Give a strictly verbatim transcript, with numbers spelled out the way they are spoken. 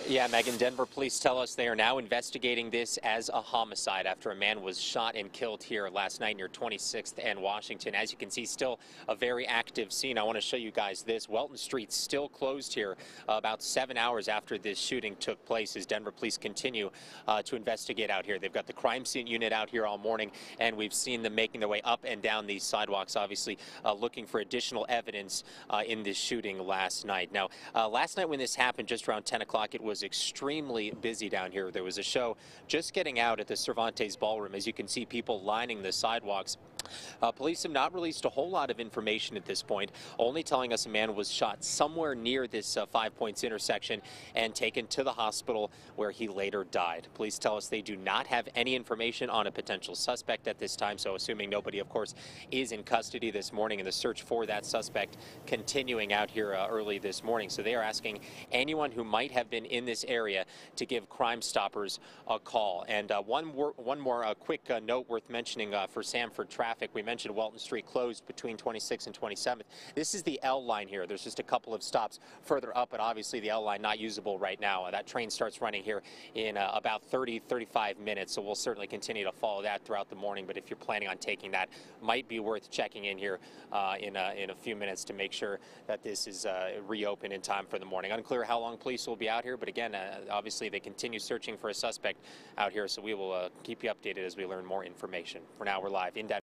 Yeah, Megan, Denver police tell us they are now investigating this as a homicide after a man was shot and killed here last night near twenty-sixth and Washington. As you can see, still a very active scene. I want to show you guys this. Welton Street still closed here uh, about seven hours after this shooting took place as Denver police continue uh, to investigate out here. They've got the crime scene unit out here all morning, and we've seen them making their way up and down these sidewalks, obviously uh, looking for additional evidence uh, in this shooting last night. Now, uh, last night when this happened, just around ten o'clock, it was extremely busy down here. There was a show just getting out at the Cervantes Ballroom. As you can see, people lining the sidewalks. Uh, police have not released a whole lot of information at this point, only telling us a man was shot somewhere near this uh, Five Points intersection and taken to the hospital where he later died. Police tell us they do not have any information on a potential suspect at this time, so assuming nobody, of course, is in custody this morning, and the search for that suspect continuing out here uh, early this morning. So they are asking anyone who might have been in this area to give Crime Stoppers a call. And uh, one, one more uh, quick uh, note worth mentioning uh, for Sanford traffic. We mentioned Welton Street closed between twenty-sixth and twenty-seventh. This is the L line here. There's just a couple of stops further up, but obviously the L line not usable right now. Uh, that train starts running here in uh, about thirty, thirty-five minutes, so we'll certainly continue to follow that throughout the morning. But if you're planning on taking that, might be worth checking in here uh, in, a, in a few minutes to make sure that this is uh, reopened in time for the morning. Unclear how long police will be out here, but again, uh, obviously they continue searching for a suspect out here, so we will uh, keep you updated as we learn more information. For now, we're live in Denver.